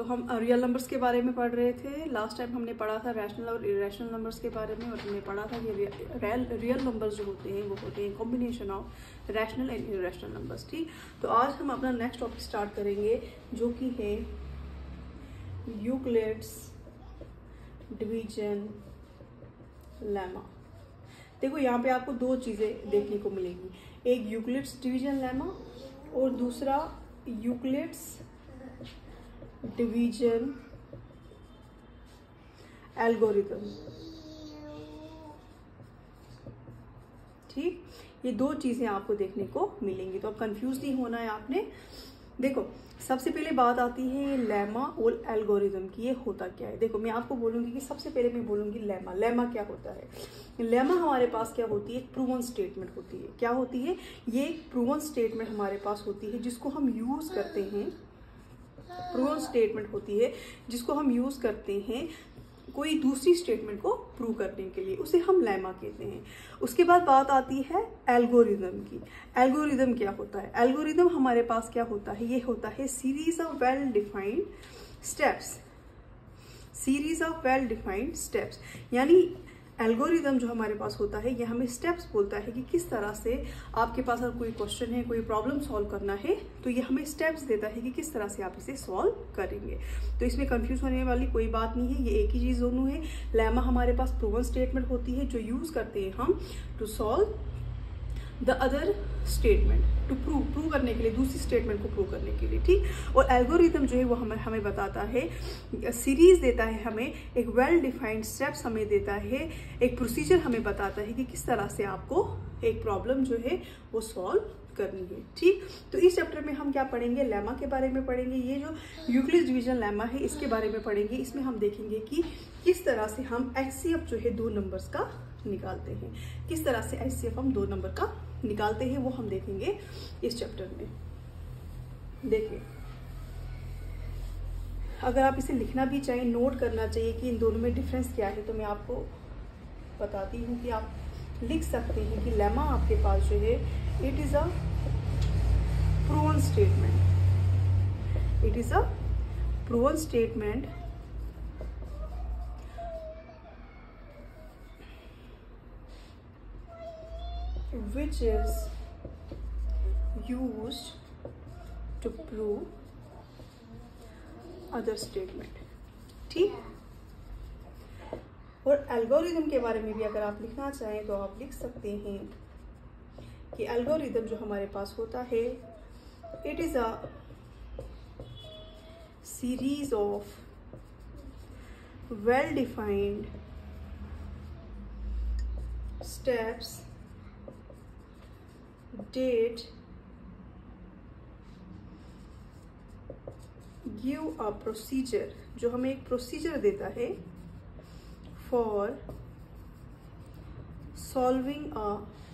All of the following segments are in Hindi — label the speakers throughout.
Speaker 1: हम रियल नंबर्स के बारे में पढ़ रहे थे। लास्ट टाइम हमने पढ़ा था रैशनल और इरेशनल नंबर्स के बारे में, और हमने पढ़ा था कि रियल नंबर्स जो होते हैं वो होते हैं combination of rational and irrational numbers. ठीक, तो आज हम अपना नेक्स्ट टॉपिक स्टार्ट करेंगे जो कि है यूक्लिड्स डिवीजन लेमा। देखो यहाँ पे आपको दो चीजें देखने को मिलेगी, एक यूक्लिड्स डिवीजन लेमा और दूसरा यूक्लिड्स डिवीजन एल्गोरिथम। ठीक, ये दो चीजें आपको देखने को मिलेंगी, तो अब कंफ्यूज नहीं होना है आपने। देखो सबसे पहले बात आती है लेमा और एल्गोरिथम की, ये होता क्या है। देखो मैं आपको बोलूंगी कि सबसे पहले मैं बोलूंगी लेमा। लेमा क्या होता है? लेमा हमारे पास क्या होती है, एक प्रूवन स्टेटमेंट होती है। क्या होती है? ये एक प्रूवन स्टेटमेंट हमारे पास होती है जिसको हम यूज करते हैं। प्रूवन स्टेटमेंट होती है जिसको हम यूज करते हैं कोई दूसरी स्टेटमेंट को प्रूव करने के लिए, उसे हम लेमा कहते हैं। उसके बाद बात आती है एल्गोरिथम की। एल्गोरिथम क्या होता है? एल्गोरिथम हमारे पास क्या होता है, ये होता है series of well defined steps. Series of well defined steps, यानी एल्गोरिथम जो हमारे पास होता है ये हमें स्टेप्स बोलता है कि किस तरह से आपके पास अगर कोई क्वेश्चन है, कोई प्रॉब्लम सॉल्व करना है, तो ये हमें स्टेप्स देता है कि किस तरह से आप इसे सॉल्व करेंगे। तो इसमें कंफ्यूज होने वाली कोई बात नहीं है, ये एक ही चीज दोनों है। लेमा हमारे पास प्रूवन स्टेटमेंट होती है जो यूज करते हैं हम to solve the other statement, to prove करने के लिए, दूसरी स्टेटमेंट को प्रूव करने के लिए। ठीक, और एल्गोरिथम जो है वो हमें बताता है, सीरीज देता है हमें, एक वेल डिफाइंड स्टेप्स हमें देता है, एक प्रोसीजर हमें बताता है कि किस तरह से आपको एक प्रॉब्लम जो है वो सॉल्व करनी है। ठीक, तो इस चैप्टर में हम क्या पढ़ेंगे, लेमा के बारे में पढ़ेंगे। ये जो यूक्लिड्स डिवीजन लेमा है इसके बारे में पढ़ेंगे। इसमें हम देखेंगे कि किस तरह से हम एचसीएफ जो है दो नंबर्स का निकालते हैं, किस तरह से एचसीएफ हम दो नंबर का निकालते हैं, वो हम देखेंगे इस चैप्टर में। देखिए, अगर आप इसे लिखना भी चाहें, नोट करना चाहिए कि इन दोनों में डिफरेंस क्या है, तो मैं आपको बताती हूँ कि आप लिख सकते हैं कि लेमा आपके पास जो है it is a proven statement. It is a proven statement which is used to prove other statement। ठीक, और एल्गोरिथम के बारे में भी अगर आप लिखना चाहें तो आप लिख सकते हैं कि एल्गोरिथम जो हमारे पास होता है it is a series of well defined steps did give a procedure, जो हमें एक प्रोसीजर देता है for solving a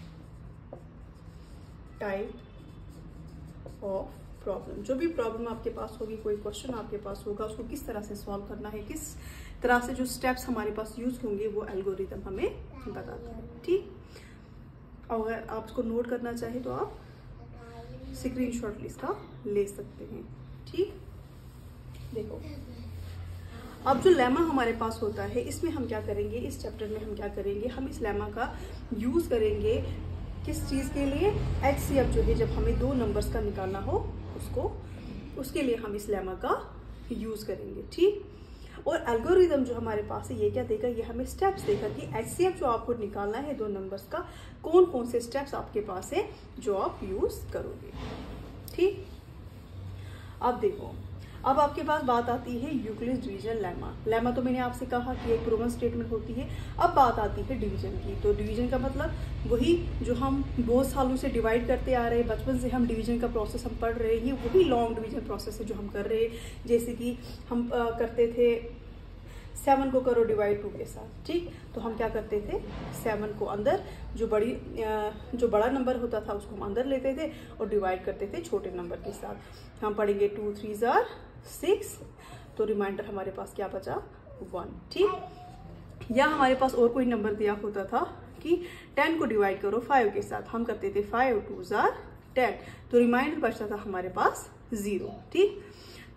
Speaker 1: type of problem। जो भी प्रॉब्लम आपके पास होगी, कोई क्वेश्चन आपके पास होगा, उसको किस तरह से सॉल्व करना है, किस तरह से जो स्टेप्स हमारे पास यूज होंगे वो एल्गोरिथम हमें बताता है। ठीक, अगर आप इसको नोट करना चाहें तो आप स्क्रीनशॉट इसका ले सकते हैं। ठीक, देखो अब जो लेमा हमारे पास होता है इसमें हम क्या करेंगे, इस चैप्टर में हम क्या करेंगे, हम इस लेमा का यूज करेंगे किस चीज के लिए, एचसीएफ जो है जब हमें दो नंबर्स का निकालना हो उसके लिए हम इस लेमा का यूज करेंगे। ठीक, और एल्गोरिथम जो हमारे पास है ये क्या देगा, ये हमें स्टेप्स देगा कि एचसीएफ जो आपको निकालना है दो नंबर्स का, कौन कौन से स्टेप्स आपके पास है जो आप यूज करोगे। ठीक, अब देखो, अब आपके पास बात आती है यूक्लिड्स डिवीजन लेमा। लेमा तो मैंने आपसे कहा कि एक प्रूवन स्टेटमेंट होती है। अब बात आती है डिवीजन की। तो डिवीजन का मतलब वही जो हम बहुत सालों से डिवाइड करते आ रहे हैं, बचपन से हम डिवीजन का प्रोसेस हम पढ़ रहे हैं, वही लॉन्ग डिवीजन प्रोसेस है जो हम कर रहे हैं। जैसे कि हम करते थे 7 को करो डिवाइड 2 के साथ। ठीक, तो हम क्या करते थे, 7 को अंदर जो बड़ा नंबर होता था उसको हम अंदर लेते थे और डिवाइड करते थे छोटे नंबर के साथ। हम पढ़ेंगे 2 3 = 6, तो रिमाइंडर हमारे पास क्या बचा, 1। ठीक, या हमारे पास और कोई नंबर दिया होता था कि 10 को डिवाइड करो 5 के साथ, हम करते थे 5 2 = 10, तो रिमाइंडर बचता था हमारे पास 0। ठीक,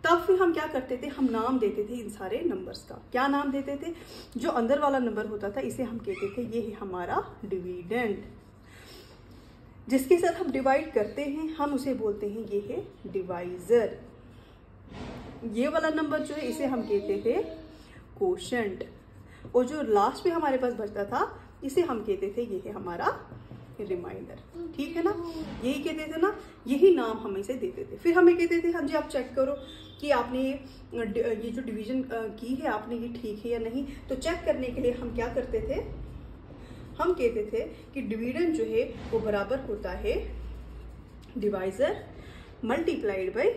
Speaker 1: तब फिर हम क्या करते थे, हम नाम देते थे इन सारे नंबर्स का। क्या नाम देते थे? जो अंदर वाला नंबर होता था इसे हम कहते थे ये है हमारा डिविडेंड। जिसके साथ हम डिवाइड करते हैं हम उसे बोलते हैं ये है डिवाइजर। ये वाला नंबर जो है इसे हम कहते थे कोशेंट, और जो लास्ट में हमारे पास बचता था इसे हम कहते थे ये है हमारा रिमाइंडर। ठीक है ना, यही कहते थे ना, यही नाम हम इसे देते थे। फिर हमें कहते थे हाँ जी आप चेक करो कि आपने ये जो डिवीजन की है आपने ये ठीक है या नहीं। तो चेक करने के लिए हम क्या करते थे, हम कहते थे कि डिवीजन जो है वो बराबर होता है divisor multiplied by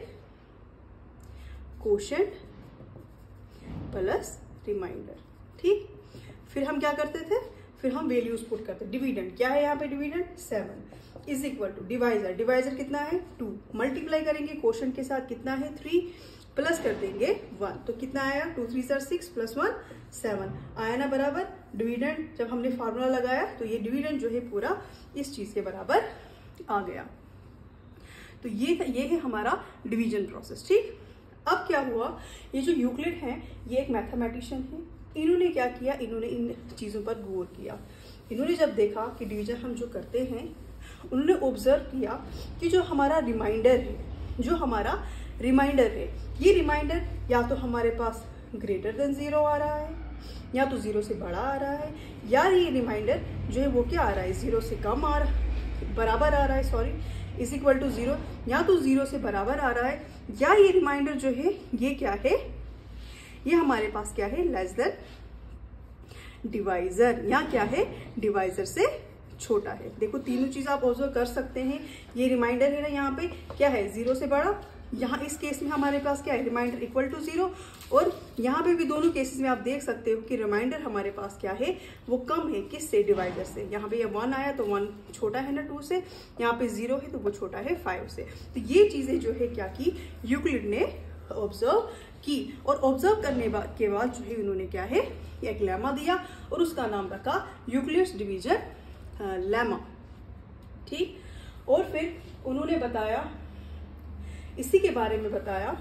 Speaker 1: quotient plus remainder. ठीक, फिर हम क्या करते थे, फिर हम वैल्यूज पुट करते। डिविडेंड क्या है यहाँ पे, dividend 7 is equal to divisor, divisor कितना है 2, मल्टीप्लाई करेंगे कोशेंट के साथ कितना है 3, प्लस कर देंगे 1, तो कितना आया 2 3 6 प्लस 1 7 आया ना बराबर। डिविडेंड जब हमने फार्मूला लगाया तो ये डिविडेंड जो है पूरा इस चीज के बराबर आ गया। तो ये है हमारा डिवीजन प्रोसेस। ठीक, अब क्या हुआ, ये जो यूक्लिड है ये एक मैथमेटिशियन है, इन्होंने क्या किया, इन्होंने इन चीजों पर गौर किया। इन्होंने जब देखा कि डिवीजन हम जो करते हैं, उन्होंने ऑब्जर्व किया कि जो हमारा रिमाइंडर है, जो हमारा रिमाइंडर है, ये रिमाइंडर या तो हमारे पास ग्रेटर देन 0 आ रहा है, या तो 0 से बड़ा आ रहा है, या ये रिमाइंडर जो है वो क्या आ रहा है 0 से कम आ रहा है, बराबर आ रहा है, सॉरी इज इक्वल टू 0, या तो 0 से बराबर आ रहा है, या ये रिमाइंडर जो है ये क्या है, ये हमारे पास क्या है लेस देन डिवाइजर, या क्या है डिवाइजर से छोटा है। देखो तीनों चीज आप ऑब्जर्व कर सकते हैं। ये रिमाइंडर है ना, यहाँ पे क्या है 0 से बड़ा, यहाँ इस केस में हमारे पास क्या है रिमाइंडर इक्वल टू 0, और यहाँ पे भी दोनों केसेस में आप देख सकते हो कि रिमाइंडर हमारे पास क्या है वो कम है, किससे, डिवाइजर से। यहाँ पे ये 1 आया तो 1 छोटा है ना 2 से, यहाँ पे 0 है तो वो छोटा है 5 से। तो ये चीजें जो है क्या की यूक्लिड ने ऑब्जर्व की, और ऑब्जर्व करने के बाद जो है उन्होंने क्या है एक लेमा दिया और उसका नाम रखा यूक्लिड्स डिवीजन लेमा। ठीक, और फिर उन्होंने बताया, इसी के बारे में बताया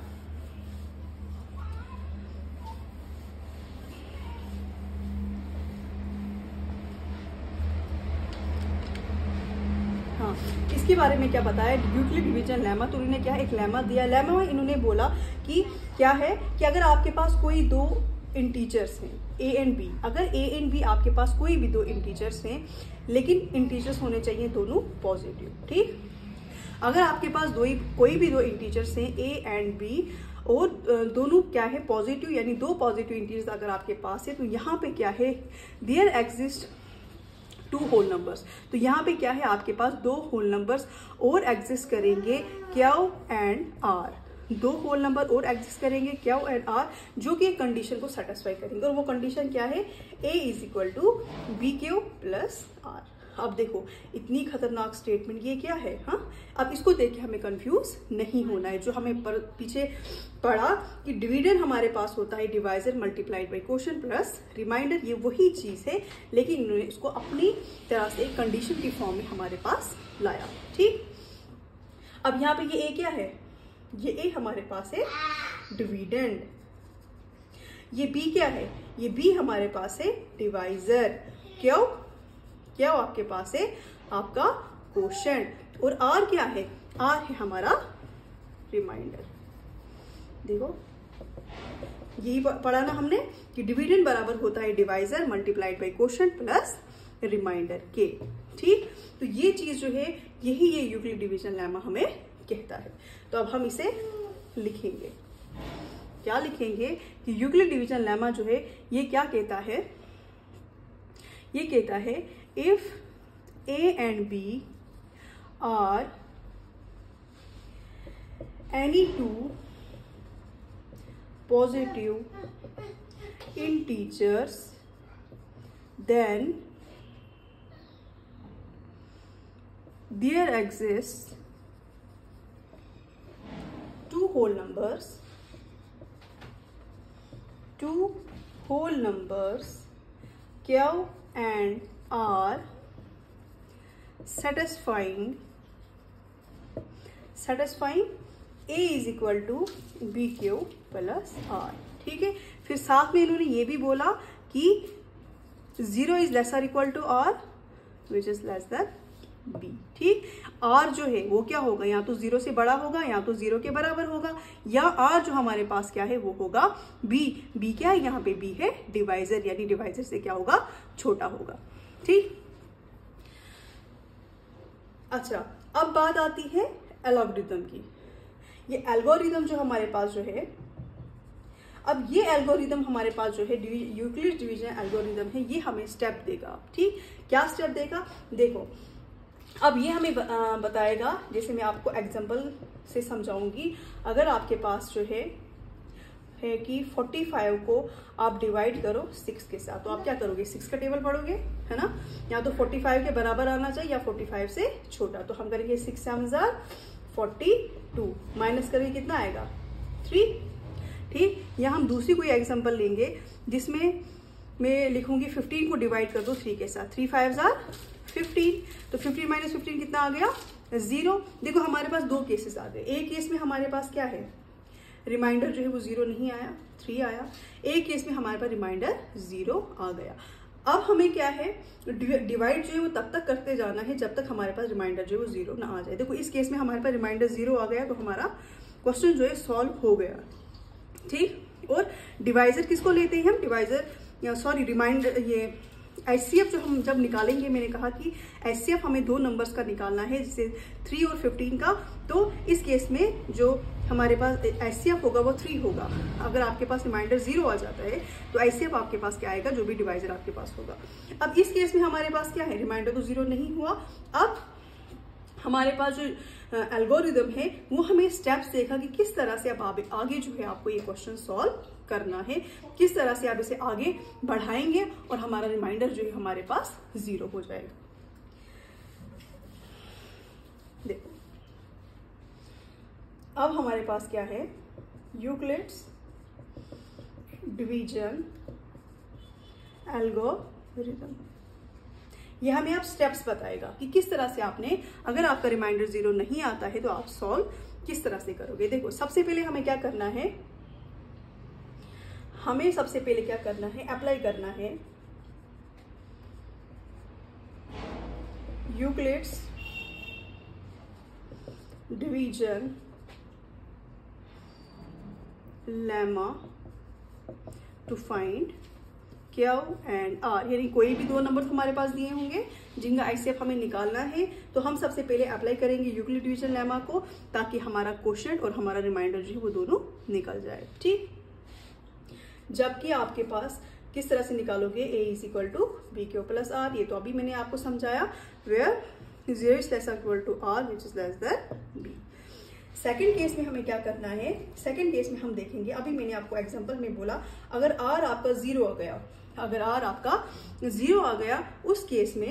Speaker 1: हाँ, इसके बारे में क्या बताया यूक्लिड डिवीजन लेमा। तो उन्होंने क्या एक लेमा दिया, लेमा में इन्होंने बोला कि क्या है कि अगर आपके पास कोई दो इंटीजर्स हैं a एंड b, अगर a एंड b आपके पास कोई भी दो इंटीजर्स हैं, लेकिन इंटीजर्स होने चाहिए दोनों पॉजिटिव। ठीक, अगर आपके पास कोई भी दो इंटीजर्स हैं a एंड b और दोनों क्या है पॉजिटिव, यानी दो पॉजिटिव इंटीजर्स अगर आपके पास है, तो यहाँ पे क्या है देयर एग्जिस्ट 2 होल नंबर्स। तो यहाँ पे क्या है आपके पास 2 होल नंबर्स और एग्जिस्ट करेंगे Q and R, 2 whole number और एग्जिस्ट करेंगे क्यू एंड आर, जो कि एक कंडीशन को सेटिस्फाई करेंगे, और वो कंडीशन क्या है a is equal to B Q plus R. अब देखो इतनी खतरनाक स्टेटमेंट ये क्या है, हाँ अब इसको देख के हमें कंफ्यूज नहीं होना है। जो हमें पीछे पढ़ा कि डिविडेंड हमारे पास होता है divisor multiplied by quotient plus remainder, ये वही चीज है, लेकिन इन्होंने इसको अपनी तरह से एक कंडीशन की फॉर्म में हमारे पास लाया। ठीक, अब यहाँ पे ये a क्या है, ये a हमारे पास है डिविडेंड, ये b क्या है, ये b हमारे पास है डिवाइजर, क्यों क्या आपके पास है आपका कोशेंट, और r क्या है, r है हमारा रिमाइंडर। देखो यही पढ़ा ना हमने कि डिविडेंड बराबर होता है divisor multiplied by quotient plus remainder के। ठीक, तो ये चीज जो है यही ये यूक्लिड डिवीजन लेमा हमें कहता है। तो अब हम इसे लिखेंगे, क्या लिखेंगे कि यूक्लिड डिवीजन लेमा जो है ये क्या कहता है, ये कहता है if a and b are any two positive integers, then there exists two whole numbers q and r satisfying A is equal to B Q plus R. ठीक है, फिर साथ में इन्होंने ये भी बोला कि 0 is lesser equal to R which is less than B. ठीक, आर जो है वो क्या होगा, या तो 0 से बड़ा होगा या तो 0 के बराबर होगा, या आर जो हमारे पास क्या है वो होगा बी। बी क्या है, यहाँ पे बी है डिवाइजर, यानी डिवाइजर से क्या होगा, छोटा होगा। ठीक, अच्छा अब बात आती है एल्गोरिथम की। ये एल्गोरिथम जो हमारे पास जो है, अब ये एल्गोरिथम हमारे पास जो है यूक्लिड डिवीजन एल्गोरिथम है, ये हमें स्टेप देगा। ठीक, क्या स्टेप देगा, देखो अब ये हमें बताएगा, जैसे मैं आपको एग्जांपल से समझाऊंगी। अगर आपके पास जो है कि 45 को आप डिवाइड करो 6 के साथ, तो आप क्या करोगे, 6 का टेबल पढ़ोगे, है ना, या तो 45 के बराबर आना चाहिए या 45 से छोटा। तो हम करेंगे 6 7 42, माइनस करेंगे कितना आएगा 3। ठीक, या हम दूसरी कोई एग्जांपल लेंगे जिसमें मैं लिखूंगी 15 को डिवाइड कर दो 3 के साथ, 3 5 15, तो 15 माइनस 15 कितना आ गया 0। देखो हमारे पास दो केसेस आ गए। एक केस में हमारे पास क्या है, रिमाइंडर जो है वो 0 नहीं आया, 3 आया। एक केस में हमारे पास रिमाइंडर 0 आ गया। अब हमें क्या है, डिवाइड जो है वो तब तक करते जाना है जब तक हमारे पास रिमाइंडर जो है वो 0 ना आ जाए। देखो इस केस में हमारे पास रिमाइंडर 0 आ गया, तो हमारा क्वेश्चन जो है सॉल्व हो गया। ठीक, और डिवाइजर किसको लेते हैं हम, डिवाइजर सॉरी रिमाइंडर, ये एचसीएफ जो हम जब निकालेंगे, मैंने कहा कि एचसीएफ हमें दो नंबर्स का निकालना है, जैसे 3 और 15 का। तो इस केस में जो हमारे पास एचसीएफ होगा वो 3 होगा। अगर आपके पास रिमाइंडर 0 आ जाता है तो एचसीएफ आपके पास क्या आएगा, जो भी डिवाइजर आपके पास होगा। अब इस केस में हमारे पास क्या है, रिमाइंडर तो 0 नहीं हुआ। अब हमारे पास जो एल्गोरिदम है वो हमें स्टेप्स देगा कि किस तरह से अब आगे जो है आपको ये क्वेश्चन सॉल्व करना है, किस तरह से आप इसे आगे बढ़ाएंगे और हमारा रिमाइंडर जो है हमारे पास 0 हो जाएगा। देखो अब हमारे पास क्या है, यूक्लिड्स डिवीजन एल्गोरिथम। यह हमें अब स्टेप्स बताएगा कि किस तरह से आपने, अगर आपका रिमाइंडर 0 नहीं आता है तो आप सॉल्व किस तरह से करोगे। देखो सबसे पहले हमें क्या करना है, हमें सबसे पहले क्या करना है, अप्लाई करना है Euclid's division lemma to find Q and R, यानी कोई भी दो नंबर हमारे पास दिए होंगे जिनका आईसीएफ हमें निकालना है। तो हम सबसे पहले अप्लाई करेंगे यूक्लिड डिवीजन लेमा को, ताकि हमारा क्वोशिएंट और हमारा रिमाइंडर जो है वो दोनों निकल जाए। ठीक, जबकि आपके पास किस तरह से निकालोगे, a is equal to B Q plus R, ये तो अभी मैंने आपको समझाया, where 0 is less equal to R which is less than B. Second case में हमें क्या करना है, सेकेंड केस में हम देखेंगे, अभी मैंने आपको एग्जांपल में बोला अगर आर आपका 0 आ गया, अगर आर आपका 0 आ गया, उस केस में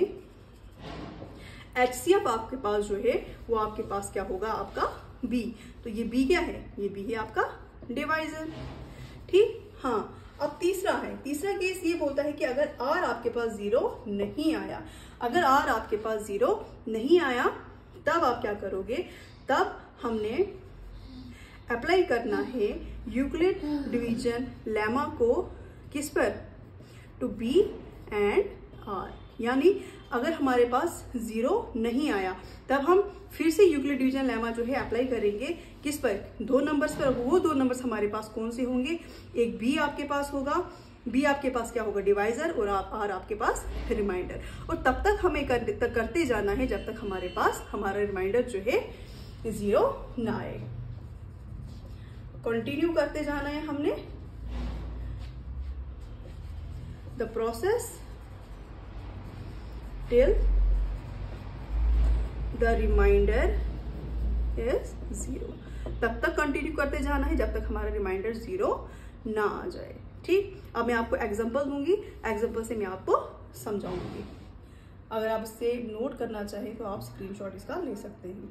Speaker 1: एचसीएफ आपके पास जो है वो आपके पास क्या होगा, आपका बी। तो ये बी क्या है, ये बी है आपका डिवाइजर। ठीक, हाँ अब तीसरा है, तीसरा केस ये बोलता है कि अगर आर आपके पास 0 नहीं आया, अगर आर आपके पास 0 नहीं आया तब आप क्या करोगे, तब हमने अप्लाई करना है यूक्लिड डिवीजन लेमा को किस पर, टू बी एंड आर। यानी अगर हमारे पास 0 नहीं आया तब हम फिर से यूक्लिड डिवीजन लेमा जो है अप्लाई करेंगे किस पर, दो नंबर्स पर। वो दो नंबर्स हमारे पास कौन से होंगे, एक बी आपके पास होगा, बी आपके पास क्या होगा डिवाइजर, और आर आपके पास रिमाइंडर। और तब तक हमें करते जाना है जब तक हमारे पास हमारा रिमाइंडर जो है 0 ना आए। कंटिन्यू करते जाना है हमने the process till the remainder is 0। तब तक कंटिन्यू करते जाना है जब तक हमारा रिमाइंडर 0 ना आ जाए। ठीक, अब मैं आपको एग्जांपल दूंगी, एग्जांपल से मैं आपको समझाऊंगी। अगर आप इससे नोट करना चाहें तो आप स्क्रीनशॉट इसका ले सकते हैं।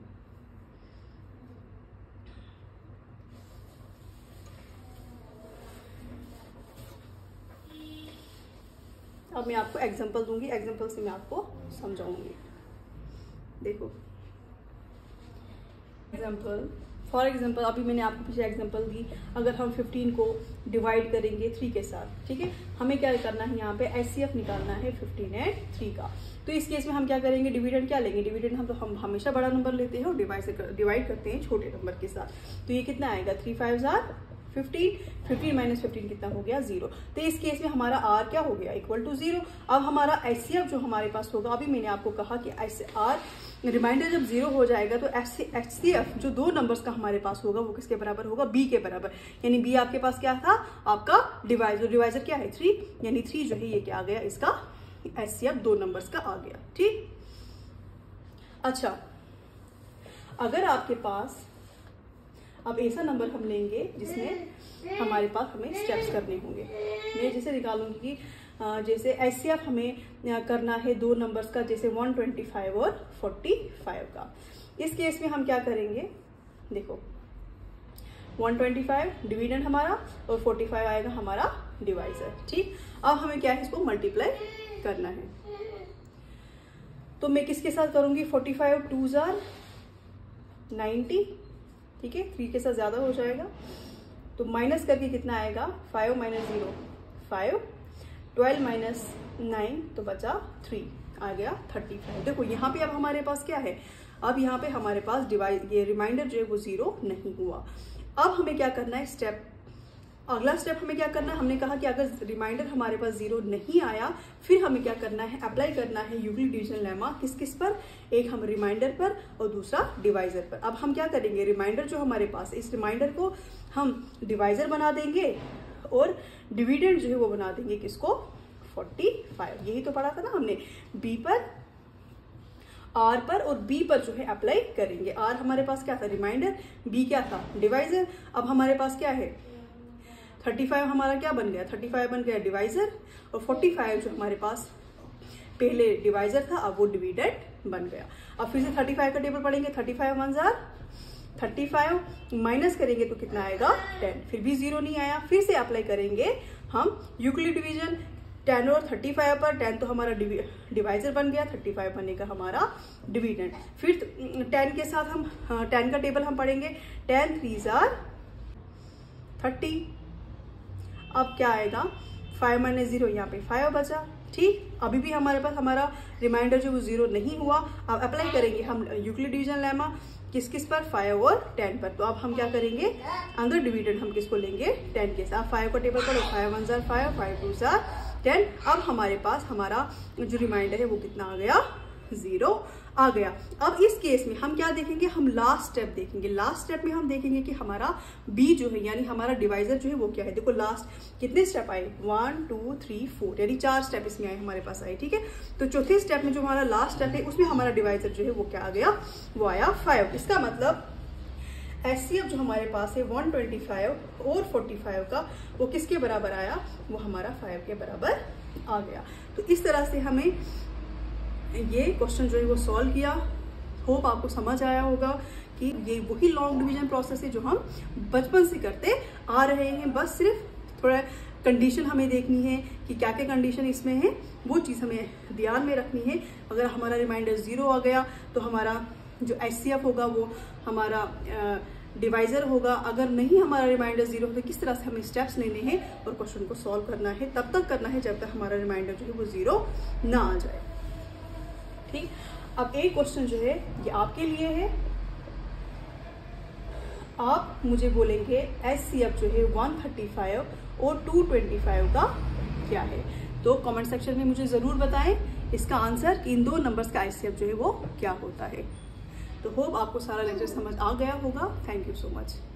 Speaker 1: अब मैं आपको एग्जांपल दूंगी, एग्जांपल से मैं आपको समझाऊंगी। देखो एग्जांपल फॉर एग्जाम्पल अभी मैंने आपको पीछे एग्जाम्पल दी, अगर हम 15 को डिवाइड करेंगे 3 के साथ, ठीक है, हमें क्या करना है यहाँ पे HCF निकालना है 15 एंड 3 का। तो इस केस में हम क्या करेंगे, डिविडेंड क्या लेंगे, डिविडेंड हम हमेशा बड़ा नंबर लेते हैं और डिवाइड करते हैं छोटे नंबर के साथ। तो ये कितना आएगा, 3 5 15, 15 माइनस 15 कितना हो गया, 0। तो इस केस में हमारा R क्या हो गया, इक्वल टू 0। अब हमारा HCF जो हमारे पास होगा, अभी मैंने आपको कहा कि R रिमाइंडर जब 0 हो जाएगा तो HCF जो 2 नंबर्स का हमारे पास होगा वो किसके बराबर होगा, B के बराबर। यानी B आपके पास क्या था, आपका डिवाइजर क्या है 3, यानी 3 जो है ये क्या आ गया, इसका HCF 2 नंबर्स का आ गया। ठीक, अच्छा अगर आपके पास अब ऐसा नंबर हम लेंगे जिसमें हमारे पास हमें स्टेप्स करने होंगे, मैं जैसे निकालूंगी कि जैसे HCF हमें करना है 2 नंबर्स का, जैसे 125 और 45 का। इस केस में हम क्या करेंगे, देखो 125 डिविडेंड हमारा और 45 आएगा हमारा डिवाइजर। ठीक, अब हमें क्या है, इसको मल्टीप्लाई करना है। तो मैं किसके साथ करूंगी, 45 2 जार 90, ठीक है, 3 के साथ ज्यादा हो जाएगा तो माइनस करके कितना आएगा, 5 माइनस 0 5, 12 माइनस 9 तो बचा 3, आ गया 35। देखो यहाँ पे अब हमारे पास क्या है, अब यहाँ पे हमारे पास ये रिमाइंडर जो है वो 0 नहीं हुआ। अब हमें क्या करना है, अगला स्टेप हमें क्या करना है, हमने कहा कि अगर रिमाइंडर हमारे पास 0 नहीं आया फिर हमें क्या करना है, अप्लाई करना है यूक्लिड डिवीजन लेमा। किस किस पर, एक हम रिमाइंडर पर और दूसरा डिवाइजर पर। अब हम क्या करेंगे, रिमाइंडर जो हमारे पास, इस रिमाइंडर को हम डिवाइजर बना देंगे और डिविडेंड जो है वो बना देंगे किसको, 45। यही तो पढ़ा था ना हमने, B पर, R पर और B पर जो है अप्लाई करेंगे। R हमारे पास क्या था, रिमाइंडर, B क्या था, डिवाइजर। अब हमारे पास क्या है, 35 हमारा क्या बन गया, 35 बन गया डिवाइजर, और 45 जो हमारे पास पहले डिवाइजर था अब वो डिविडेंड बन गया। अब फिर से 35 का टेबल पढ़ेंगे, 35 1 जार 35 माइनस करेंगे तो कितना आएगा 10, फिर भी 0 नहीं आया, फिर से अप्लाई करेंगे हम यूक्लिड डिवीजन। 10 और 35 पर, 10 तो हमारा डिवाइजर बन गया, 35 बनेगा हमारा डिविडेंड। फिर 10 के साथ हम 10 का टेबल हम पढ़ेंगे, 10 3 जार 30। अब क्या आएगा, 5 माइनस 0 यहाँ पे 5 बचा। ठीक, अभी भी हमारे पास हमारा रिमाइंडर जो वो 0 नहीं हुआ। अब अप्लाई करेंगे हम यूक्लिड डिवीजन लेमा, किस किस पर, 5 और 10 पर। तो अब हम क्या करेंगे, अंदर डिविडेंड हम किसको लेंगे, 10 के साथ। 5 का टेबल करो, 5 1 जार 5, 5 2 जार 10। अब हमारे पास हमारा जो रिमाइंडर है वो कितना आ गया, 0 आ गया। अब इस केस में हम क्या देखेंगे, हम लास्ट स्टेप देखेंगे। लास्ट स्टेप में हम देखेंगे कि हमारा B जो है यानी हमारा डिवाइजर जो है वो क्या है। देखो लास्ट कितने स्टेप आए, 1 2 3 4, यानी 4 स्टेप इसमें आए हमारे पास आए। ठीक है, तो चौथे स्टेप में जो हमारा लास्ट स्टेप है उसमें हमारा डिवाइजर जो है वो क्या आ गया, वो आया 5। इसका मतलब HCF जो हमारे पास है 125 और 45 का वो किसके बराबर आया, वो हमारा 5 के बराबर आ गया। तो इस तरह से हमें ये क्वेश्चन जो है वो सॉल्व किया। होप आपको समझ आया होगा कि ये वही लॉन्ग डिवीजन प्रोसेस है जो हम बचपन से करते आ रहे हैं। बस सिर्फ थोड़ा कंडीशन हमें देखनी है कि क्या क्या कंडीशन इसमें है, वो चीज़ हमें ध्यान में रखनी है। अगर हमारा रिमाइंडर 0 आ गया तो हमारा जो HCF होगा वो हमारा डिवाइजर होगा। अगर नहीं हमारा रिमाइंडर 0 तो किस तरह से हमें स्टेप्स लेने हैं और क्वेश्चन को सॉल्व करना है, तब तक करना है जब तक हमारा रिमाइंडर जो है वो 0 ना आ जाए। ठीक, अब एक क्वेश्चन जो है ये आपके लिए है। आप मुझे बोलेंगे HCF जो है 135 और 225 का क्या है। तो कमेंट सेक्शन में मुझे जरूर बताएं इसका आंसर कि इन 2 नंबर्स का HCF जो है वो क्या होता है। तो होप आपको सारा लेक्चर समझ आ गया होगा। Thank you so much.